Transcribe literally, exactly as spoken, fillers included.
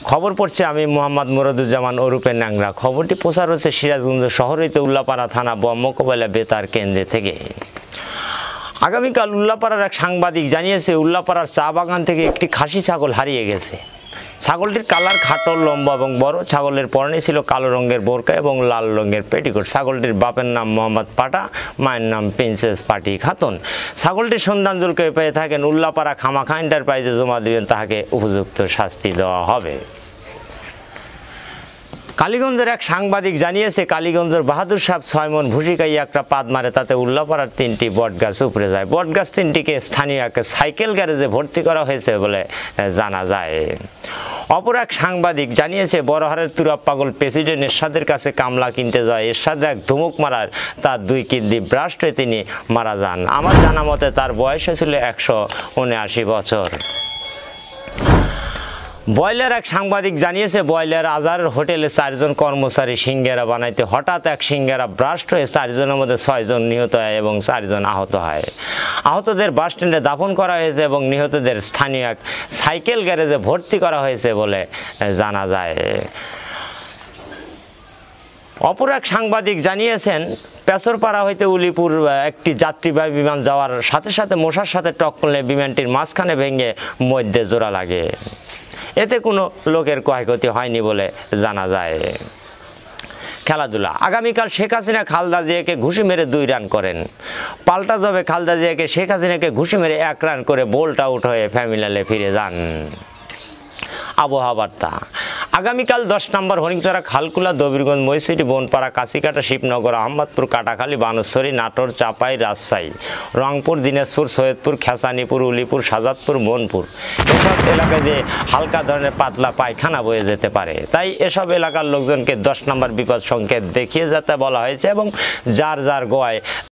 খবর পড়ছে আমি মোহাম্মদ মুরাদুজ্জামান ওরূপে ন্যাংরা। খবরটি প্রচার হচ্ছে সিরাজগঞ্জ শহরেতে উল্লাপাড়া থানা বোমা মোকাবেলা বেতার কেন্দ্র থেকে। আগামীকাল উল্লাপাড়ার এক সাংবাদিক জানিয়েছে উল্লাপাড়ার চা বাগান থেকে একটি খাসি ছাগল হারিয়ে গেছে। ছাগলটির কালার খাটো, লম্বা এবং বড়। ছাগলের পরনে ছিল কালো রঙের বোরকা এবং লাল রঙের পেটিকোট। ছাগলটির বাপের নাম মোহাম্মদ পাটা, মায়ের নাম প্রিন্সেস পাটি খাতুন। ছাগলটির সন্ধানজলকে পেয়ে থাকেন উল্লাপাড়া খামাখা এন্টারপ্রাইজে জমা দিবেন, তাহাকে উপযুক্ত শাস্তি দেওয়া হবে। কালীগঞ্জের এক সাংবাদিক জানিয়েছে কালীগঞ্জের বাহাদুর সাহেব ছয় মন ভুসি খাইয়ে একটা পাদ মারে, তাতে উল্লাপাড়ার তিনটি বটগাছ উপড়ে যায়। বটগাছ তিনটিকে স্থানীয় এক সাইকেল গ্যারেজে ভর্তি করা হয়েছে বলে জানা যায়। অপর এক সাংবাদিক জানিয়েছে বড়হারের তুরাব পাগল প্রেসিডেন্ট এরশাদের কাছে কামলা কিনতে যায়। এরশাদ এক ধুমুক মারার তার দুই কিডনি ব্রাস্ট হয়ে তিনি মারা যান। আমার জানা মতে তার বয়স ছিল একশো উনআশি বছর। বয়লার এক সাংবাদিক জানিয়েছে বয়লার আজারের হোটেলে চারজন কর্মচারী সিঙ্গারা বানাইতে হঠাৎ এক সিঙ্গারা ব্রাস্ট হয়ে চারজনের মধ্যে ছয়জন নিহত হয় এবং চারজন আহত হয়। আহতদের বাস স্ট্যান্ডে দাফন করা হয়েছে এবং নিহতদের স্থানীয় এক সাইকেল গ্যারেজে ভর্তি করা হয়েছে বলে জানা যায়। অপর এক সাংবাদিক জানিয়েছেন পেছরপাড়া হইতে উলিপুর একটি যাত্রীবাহী বিমান যাওয়ার সাথে সাথে মশার সাথে টক্কর করলে বিমানটির মাঝখানে ভেঙে মধ্যে জোড়া লাগে। এতে কোনো লোকের ক্ষয়ক্ষতি হয়নি বলে জানা যায়। খেলাধুলা। আগামীকাল শেখ হাসিনা খালেদা জিয়াকে ঘুষি মেরে দুই রান করেন। পাল্টা জবে খালেদা জিয়াকে শেখ হাসিনাকে ঘুষি মেরে এক রান করে বোল্ড আউট হয়ে ফাইনালে ফিরে যান। আবহাওয়া বার্তা। আগামীকাল দশ নম্বর হরিংচরা, খালকুলা, দবিরগঞ্জ, মহিষিটি, বনপাড়া, কাশিকাটা, শিবনগর, আহমদপুর, কাটাখালী, বানেশ্বরী, নাটোর, চাপাই, রাজশাহী, রংপুর, দিনাজপুর, সৈয়দপুর, খেসানীপুর, উলিপুর, শাহজাদপুর, মনপুর এসব এলাকায় দিয়ে হালকা ধরনের পাতলা পায়খানা বয়ে যেতে পারে। তাই এসব এলাকার লোকজনকে দশ নম্বর বিপদ সংকেত দেখিয়ে যেতে বলা হয়েছে এবং যার যার গোয়ায়